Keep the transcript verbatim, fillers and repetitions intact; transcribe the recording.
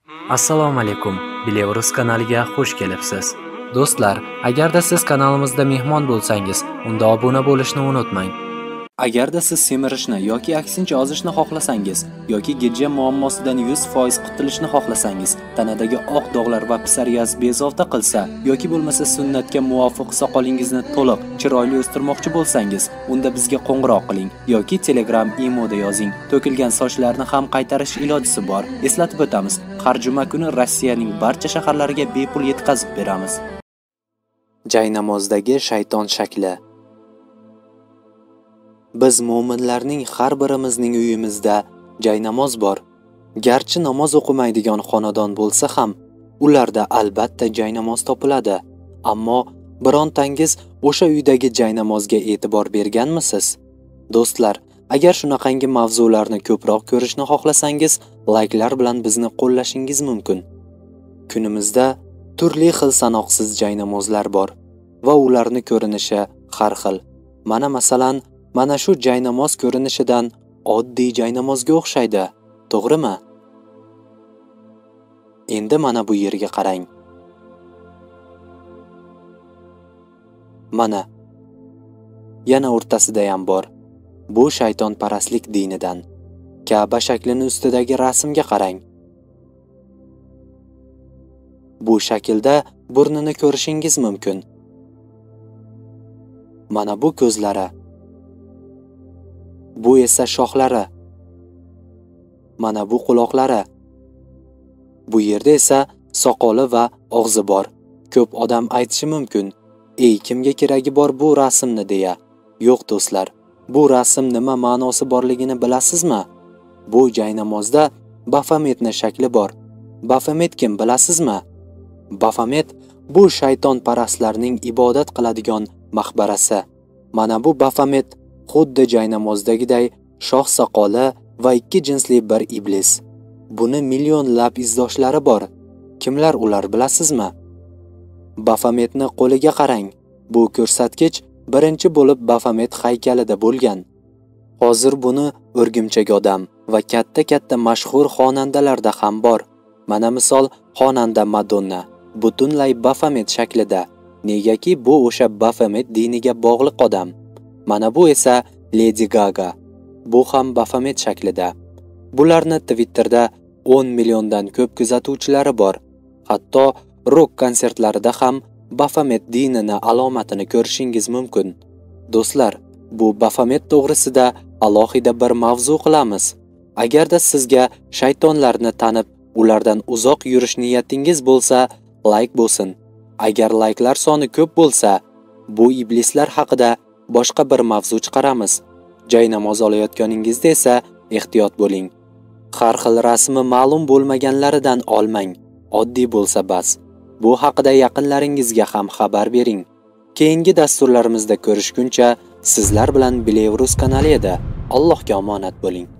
Assalomu alaykum. Bilevrus kanaliga xush kelibsiz. Do'stlar, agarda siz kanalimizda mehmon bo'lsangiz, unda obuna bo'lishni unutmang. Agarda siz semirishni yoki aksincha ozishni xohlasangiz yoki gijja muammosidan yuz foiz qutulishni xohlasangiz, tanadagi oq dog'lar va psoriaz bezovta qilsa yoki bo'lmasa sunnatga muvofiq soqolingizni to'liq, chiroyli o'stirmoqchi bo'lsangiz, unda bizga qo'ng'iroq qiling yoki Telegram imoda yozing. To'kilgan sochlarni ham qaytarish ilojisi bor. Eslatib o'tamiz, har juma kuni Rossiyaning barcha shaharlariga bepul yetkazib beramiz. Jaynamozdagi shayton shakli. Biz mo'minlarning har birimizning uyimizda jaynamoz bor. Garchi namoz o'qimaydigan xonadon bo'lsa ham, ularda albatta jaynamoz topiladi. Ammo birontangiz o'sha uydagi jaynamozga e'tibor berganmisiz? Do'stlar, agar shunaqangi mavzularni ko'proq ko'rishni xohlasangiz, layklar bilan bizni qo'llashingiz mumkin. Kunimizda turli xil sanoqsiz jaynamozlar bor va ularning ko'rinishi har xil. Mana masalan, mana shu jaynamoz ko'rinishidan oddiy jaynamozga o'xshaydi, to'g'rimi? Endi mana bu yerga qarang. Mana yana o'rtasida ham bor. Bu shayton parastlik dinidan. Ka'ba shaklini ustidagi rasmga qarang. Bu shaklda burnini ko'rishingiz mumkin. Mana bu ko'zlari. Bu esa shoxlari. Mana bu quloqlari. Bu yerda esa soqoli va og'zi bor. Ko'p odam aytishi mumkin, "Ey, kimga keragi bor bu rasmni?" deya. Yo'q do'stlar, bu rasm nima ma'nosi borligini bilasizmi? Bu jaynamozda Bafometning shakli bor. Bafomet kim bilasizmi? Bafomet bu shayton parastlarning ibodat qiladigan maqbarasi. Mana bu Bafomet xuddi jaynamozdagiday shoh soqoli va ikki jinsli bir iblis. Buni millionlab izdoshlari bor. Kimlar ular bilasizmi? Bafometni qo'liga qarang. Bu ko'rsatkich birinchi bo'lib Bafomet haykalida bo'lgan. Hozir buni o'rgimchak odam va katta-katta mashhur xonandalarda ham bor. Mana misol xonanda Madonna butunlay Bafomet shaklida. Negaki bu o'sha Bafomet diniga bog'liq odam. Mana bu esa Lady Gaga. Bu ham Bafomet shaklida. Bularni Twitterda o'n milliondan ko'p kuzatuvchilari bor. Hatto rock konsertlarida ham Bafomet dinini alomatini ko'rishingiz mumkin. Do'stlar, bu Bafomet to'g'risida alohida bir mavzu qilamiz. Agarda sizga shaytonlarni tanib, ulardan uzoq yurish niyatingiz bo'lsa, like bo'lsin. Agar likelar soni ko'p bo'lsa, bu iblislar haqida boshqa bir mavzu chiqaramiz. Jaynamoz olayotganingizda esa ehtiyot bo'ling. Har xil rasmi ma'lum bo'lmaganlaridan olmang. Oddiy bo'lsa bas. Bu haqida yaqinlaringizga ham xabar bering. Keyingi dasturlarimizda ko'rishguncha sizlar bilan Bilevrus kanali edi. Allohga omonat bo'ling.